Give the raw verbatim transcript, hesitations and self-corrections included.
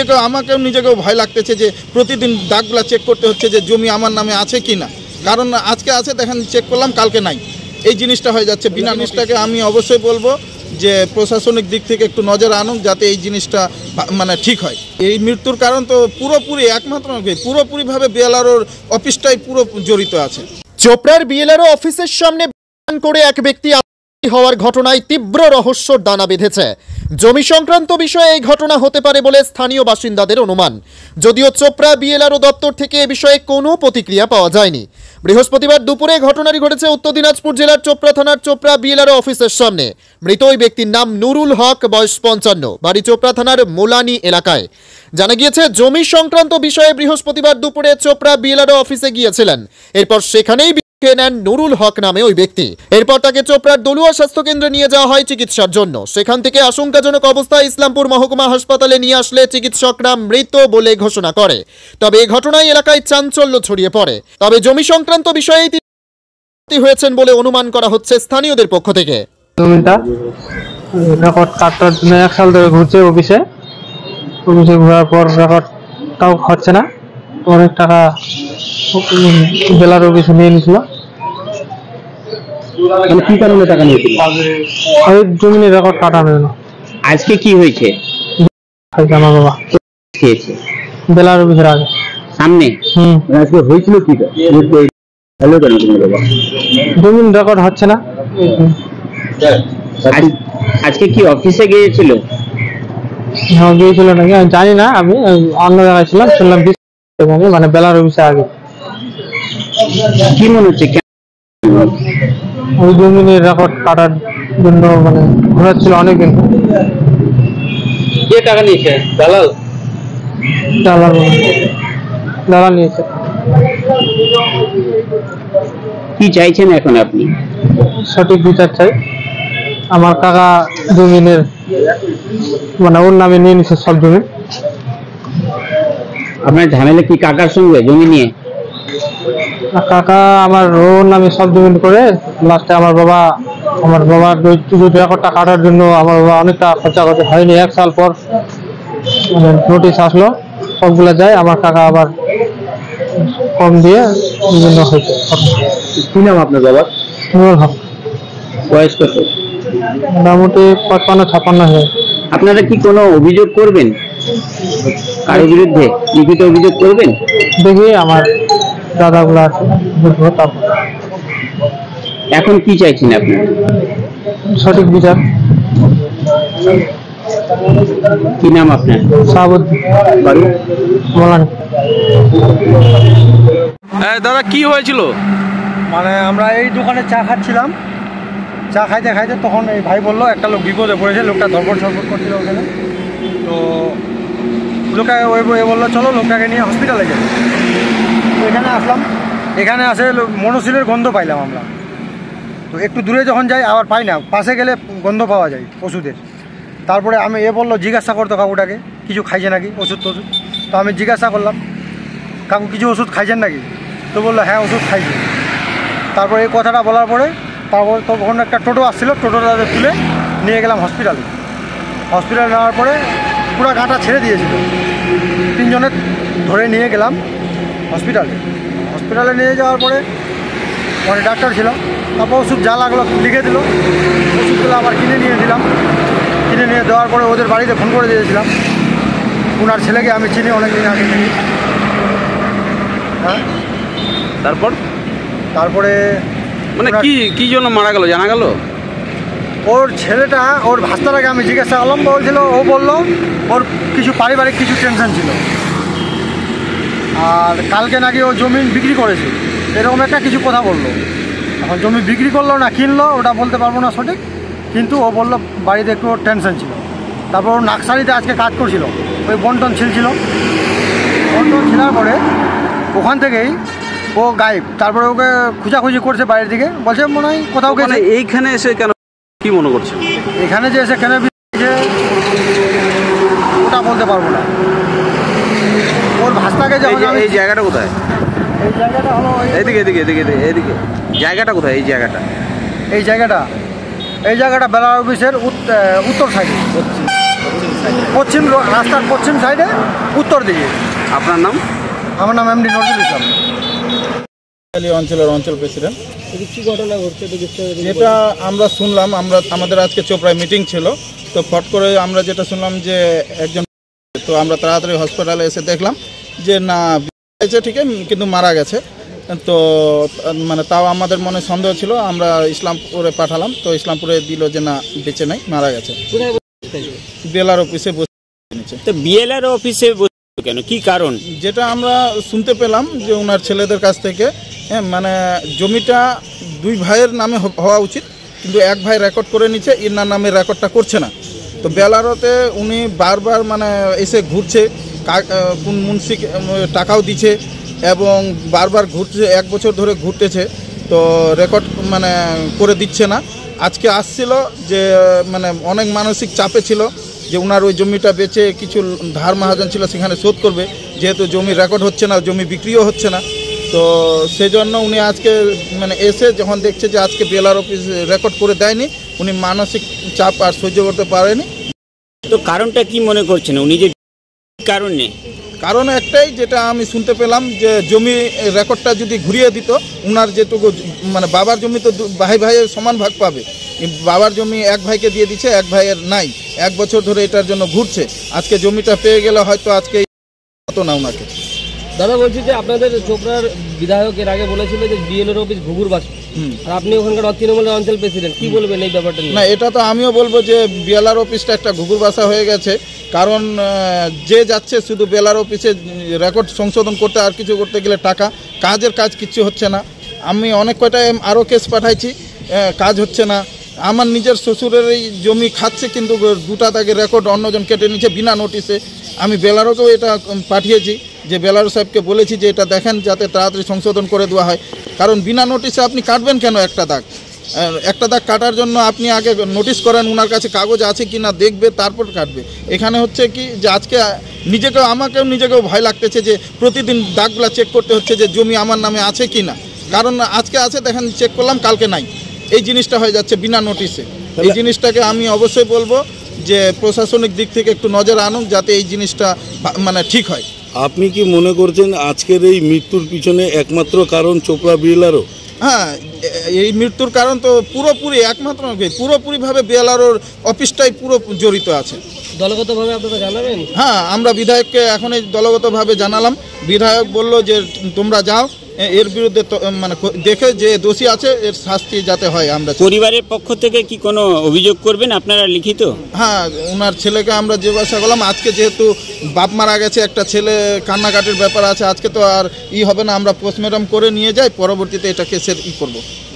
নিজেকেও আমাকেও নিজেকেও ভয় লাগতেছে যে প্রতিদিন দাগগুলা চেক করতে হচ্ছে যে জমি আমার নামে আছে কি না, কারণ আজকে আছে দেখেন চেক করলাম কালকে নাই, এই জিনিসটা হয়ে যাচ্ছে। বিনা জিনিসটাকে আমি অবশ্যই বলবো যে প্রশাসনিক দিক থেকে একটু নজর আনুক যাতে এই জিনিসটা মানে ঠিক হয়। এই মৃত্যুর কারণ তো পুরোপুরি একমাত্র পুরোপুরিভাবে বিএলআরওর অফিসটাই পুরো জড়িত আছে। চোপড়ার বিএলআরও অফিসের সামনে করে এক ব্যক্তি হওয়ার ঘটনায় তীব্র রহস্যর দানা বেঁধেছে। জমি সংক্রান্ত বিষয়ে এই ঘটনা হতে পারে বলে স্থানীয় বাসিন্দাদের অনুমান, যদিও চোপড়া বিএলআরও দপ্তর থেকে এ বিষয়ে কোনো প্রতিক্রিয়া পাওয়া যায়নি। বৃহস্পতিবার দুপুরে ঘটনাটি ঘটেছে উত্তর দিনাজপুর জেলার চোপড়া থানার চোপড়া বিএলআরও অফিসের সামনে। মৃত ওই ব্যক্তির নাম নুরুল হক, বয়স পঞ্চান্ন, বাড়ি চোপড়া থানার মোলানি এলাকায়। জানা গিয়েছে জমি সংক্রান্ত বিষয়ে বৃহস্পতিবার দুপুরে চোপড়া বিএলআরও অফিসে গিয়েছিলেন, এরপর সেখানেই নেন নুরুল হক নামে ওই ব্যক্তি। এরপর তাকে চোপড়ার দলুয়া স্বাস্থ্য কেন্দ্রে নিয়ে যাওয়া হয় চিকিৎসার জন্য। সেখান থেকে আশঙ্কাজনক অবস্থায় ইসলামপুর মহকুমা হাসপাতালে নিয়ে আসলে চিকিৎসকরা মৃত বলে ঘোষণা করে। তবে এই ঘটনায় এলাকায় চাঞ্চল্য ছড়িয়ে পড়ে। তবে জমি সংক্রান্ত বিষয়ে তিনি হয়েছেন বলে অনুমান করা হচ্ছে স্থানীয়দের পক্ষ থেকে। জমিটা রেকর্ড কাটার জন্য এক সাল ধরে ঘুরছে অফিসে, অফিসে ঘোরার পর রেকর্ডটাও হচ্ছে না, অনেক টাকা বেলার অফিসে নিয়ে নিয়েছিল। কি কারণে টাকা নিয়েছিল? ওই জমির রেকর্ড কাটানো জন্য। আজকে কি হয়েছে? আমার বাবা খেয়েছে বেলার অফিসের আগে সামনে। হম আজকে হয়েছিল কি? জমির রেকর্ড হচ্ছে না। আজকে কি অফিসে গিয়েছিল? হ্যাঁ গিয়েছিল নাকি আমি জানি না, আমি অন্য জায়গায় ছিলাম, শুনলাম মানে বেলার অফিসে আগে। কি মনে হচ্ছে ওই জমিনের রেকর্ড কাটার জন্য মানে ঘোরাচ্ছিল অনেকদিন। কে টাকা নিয়েছে? দালাল? দালাল দালাল নিয়েছে। কি চাইছেন এখন আপনি? সঠিক বিচার চাই। আমার কাকা জমিনের মানে ওর নামে নিয়ে নিছে সব জমি। আপনার ঝামেলা কি কাকার সঙ্গে জমি নিয়ে? কাকা আমার ওর নামে সব জমি করে লাস্টে আমার বাবা আমার বাবার রেকর্ডটা কাটার জন্য আমার বাবা অনেকটা খরচা করতে হয়নি। এক সাল পর মানে নোটিশ আসলো, সবগুলা যায়, আমার কাকা আবার কম দিয়ে বিভিন্ন হয়েছে। কি নাম আপনার বাবার? নুরুল হক। বয়স কত? মোটামুটি পঁচপান্ন ছাপ্পান্ন হয়ে। আপনারা কি কোনো অভিযোগ করবেন কারোর বিরুদ্ধে? লিখিত অভিযোগ করবেন? দেখি আমার দাদাগুলো আছে বুঝবো তারপর। এখন কি চাইছেন আপনি? সঠিক বিচার। কি নাম আপনার? শাহাবুদ্দিন, বাড়ি মোলানি। দাদা কি হয়েছিল? মানে আমরা এই দোকানে চা খাচ্ছিলাম, চা খাইতে খাইতে তখন এই ভাই বললো একটা লোক বিপদে পড়েছে, লোকটা ধরপড় সরপড় করছিল ওখানে। তো লোকটাকে ওই বই বললো চলো লোকটাকে নিয়ে হসপিটালে গেল। তো এখানে আসলাম, এখানে আসে মনোসিলের গন্ধ পাইলাম আমরা। তো একটু দূরে যখন যাই আবার পাই না, পাশে গেলে গন্ধ পাওয়া যায় ওষুধের। তারপরে আমি এ বললো জিজ্ঞাসা করতো কাকুটাকে কিছু খাইছে নাকি, ওষুধ টষুধ। তো আমি জিজ্ঞাসা করলাম কাকু কিছু ওষুধ খাইছেন নাকি? তো বললো হ্যাঁ ওষুধ খাইছে। তারপরে এই কথাটা বলার পরে তারপর তখন একটা টোটো আসছিলো, টোটোটা তুলে নিয়ে গেলাম হসপিটালে। হসপিটালে নেওয়ার পরে পুরো গাঁটা ছেড়ে দিয়েছিল, তিনজনে ধরে নিয়ে গেলাম হসপিটালে। হসপিটালে নিয়ে যাওয়ার পরে মানে ডাক্তার ছিল, তারপর ওষুধ যা লাগলো লিখে দিল, ওষুধগুলো আবার কিনে নিয়ে দিলাম। কিনে নিয়ে দেওয়ার পরে ওদের বাড়িতে ফোন করে দিয়েছিলাম। ওনার ছেলেকে আমি চিনি অনেকদিন আগে থেকে। হ্যাঁ তারপর তারপরে মানে কি কি জন্য মারা গেল জানা গেল? ওর ছেলেটা ওর ভাস্তাটাকে আমি জিজ্ঞাসা করলাম, বলছিল ও বললো ওর কিছু পারিবারিক কিছু টেনশন ছিল, আর কালকে নাকি ও জমি বিক্রি করেছে, এরকম একটা কিছু কথা বললো। এখন জমি বিক্রি করলো না কিনলো ওটা বলতে পারবো না সঠিক, কিন্তু ও বললো বাড়িতে একটু ওর টেনশন ছিল। তারপর ও নাকসারিতে আজকে কাজ করছিল, ওই বন্টন ছিলছিল, বন্টন ছিলার পরে ওখান থেকেই ও গায়েব। তারপরে ওকে খোঁজাখুঁজি করছে বাইরের দিকে, বলছে মনে হয় কোথাও গেছে। এইখানে এসে কেন কি মনে করছে? এখানে যে এসে কেন ওটা বলতে পারবো না। ওর ভাস্তাকে যখন এই জায়গাটা কোথায়? এই জায়গাটা হলো এইদিকে এদিকে এদিকে এদিকে জায়গাটা কোথায়? এই জায়গাটা এই জায়গাটা এই জায়গাটা বেলা অফিসের উত্তর সাইডে। পশ্চিম র- রাস্তার পশ্চিম সাইডে উত্তর দিকে। আপনার নাম? আমার নাম এমডি নজরুল ইসলাম। এই অঞ্চলের অঞ্চল প্রেসিডেন্ট। কি ঘটনা ঘটছে যেটা আমরা শুনলাম, আমরা আমাদের আজকে চোপড়ায় মিটিং ছিল, তো ফট করে আমরা যেটা শুনলাম যে একজন, তো আমরা তাড়াতাড়ি হসপিটালে এসে দেখলাম যে না হয়েছে ঠিক কিন্তু মারা গেছে। তো মানে তাও আমাদের মনে সন্দেহ ছিল, আমরা ইসলামপুরে পাঠালাম, তো ইসলামপুরে দিল যে না বেঁচে নাই, মারা গেছে। বেলার অফিসে বসে নিচে। তো বিএলআর অফিসে বসে কেন, কি কারণ? যেটা আমরা শুনতে পেলাম যে ওনার ছেলেদের কাছ থেকে, হ্যাঁ মানে জমিটা দুই ভাইয়ের নামে হ- হওয়া উচিত, কিন্তু এক ভাই রেকর্ড করে নিচ্ছে, ইনার নামে রেকর্ডটা করছে না। তো বেলারতে উনি বারবার মানে এসে ঘুরছে, কা- আহ, কোন মুন্সি টাকাও দিচ্ছে এবং বারবার ঘুরছে, এক বছর ধরে ঘুরতেছে, তো রেকর্ড মানে করে দিচ্ছে না। আজকে আসছিল যে মানে অনেক মানসিক চাপে ছিল যে ওনার ওই জমিটা বেচে কিছু ধার মহাজন ছিল সেখানে শোধ করবে, যেহেতু জমি রেকর্ড হচ্ছে না, জমি বিক্রিও হচ্ছে না। তো সেই জন্য উনি আজকে মানে এসে যখন দেখছে যে আজকে বিএলআর অফিস রেকর্ড করে দেয়নি, উনি মানসিক চাপ আর সহ্য করতে পারেনি। তো কারণটা কি মনে করছেন উনি যে কারণে? কারণ একটাই, যেটা আমি শুনতে পেলাম যে জমি রেকর্ডটা যদি ঘুরিয়ে দিত, ওনার যেটুকু মানে বাবার জমি তো দু- ভাই ভাইয়ের সমান ভাগ পাবে, কিন্তু বাবার জমি এক ভাইকে দিয়ে দিচ্ছে, এক ভাইয়ের নাই, এক বছর ধরে এটার জন্য ঘুরছে। আজকে জমিটা পেয়ে গেলে হয়তো আজকে হতো না ওনাকে। দাদা বলছি যে আপনাদের চোপড়ার বিধায়ক এর আগে বলেছিল যে বিএলআর অফিস ঘুঘুর বাস, হুম। আর আপনি ওখানকার তৃণমূলের অঞ্চল প্রেসিডেন্ট, কি বলবেন এই ব্যাপারটা নিয়ে? না, এটা তো আমিও বলবো যে বিএলআর অফিসটা একটা ঘুঘুর বাসা হয়ে গেছে। কারণ আহ, যে যাচ্ছে শুধু বিএলআর অফিসে রেকর্ড সংশোধন করতে, আর কিছু করতে গেলে টাকা, কাজের কাজ কিচ্ছু হচ্ছে না। আমি অনেক কয়টা আরও কেস পাঠাইছি, আহ, কাজ হচ্ছে না। আমার নিজের শ্বশুরের এই জমি খাচ্ছে, কিন্তু দুটা দাগে রেকর্ড অন্যজন কেটে নিচ্ছে বিনা নোটিশে। আমি বেলারোকেও এটা উম, পাঠিয়েছি, যে বেলারো সাহেবকে বলেছি যে এটা দেখেন যাতে তাড়াতাড়ি সংশোধন করে দেওয়া হয়। কারণ বিনা নোটিশে আপনি কাটবেন কেন একটা দাগ? আহ, একটা দাগ কাটার জন্য আপনি আগে নোটিশ করেন, ওনার কাছে কাগজ আছে কি না দেখবে, তারপর কাটবে। এখানে হচ্ছে কি যে আজকে নিজেকেও আমাকেও নিজেকেও ভয় লাগতেছে যে প্রতিদিন দাগগুলা চেক করতে হচ্ছে যে জমি আমার নামে আছে কি না। কারণ আজকে আছে দেখেন, চেক করলাম, কালকে নাই। এই জিনিসটা হয়ে যাচ্ছে বিনা নোটিশে। এই জিনিসটাকে আমি অবশ্যই বলবো যে প্রশাসনিক দিক থেকে একটু নজর আনুক, যাতে এই জিনিসটা ভা- মানে ঠিক হয়। আপনি কি মনে করছেন আজকের এই মৃত্যুর পিছনে একমাত্র কারণ চোপড়া বিএলআরও? হ্যাঁ, এ- এই মৃত্যুর কারণ তো পুরোপুরি একমাত্র নয়, পুরোপুরিভাবে বিএলআরওর অফিসটাই পুরো জড়িত আছে। দলগতভাবে আপনারা জানাবেন? হ্যাঁ, আমরা বিধায়ককে এখন এই দলগতভাবে জানালাম। বিধায়ক বলল যে তোমরা যাও, এ- এর বিরুদ্ধে তো- মানে ক- দেখে যে দোষী আছে এর শাস্তি যাতে হয় আমরা চাই। পরিবারের পক্ষ থেকে কি কোনো অভিযোগ করবেন আপনারা লিখিত? হ্যাঁ, ওনার ছেলেকে আমরা জিজ্ঞাসা করলাম। আজকে যেহেতু বাপ মারা গেছে, একটা ছেলে কান্নাকাটির ব্যাপার আছে, আজকে তো আর ই হবে না, আমরা পোস্টমর্টম করে নিয়ে যাই, পরবর্তীতে এটা কেসের ই করবো।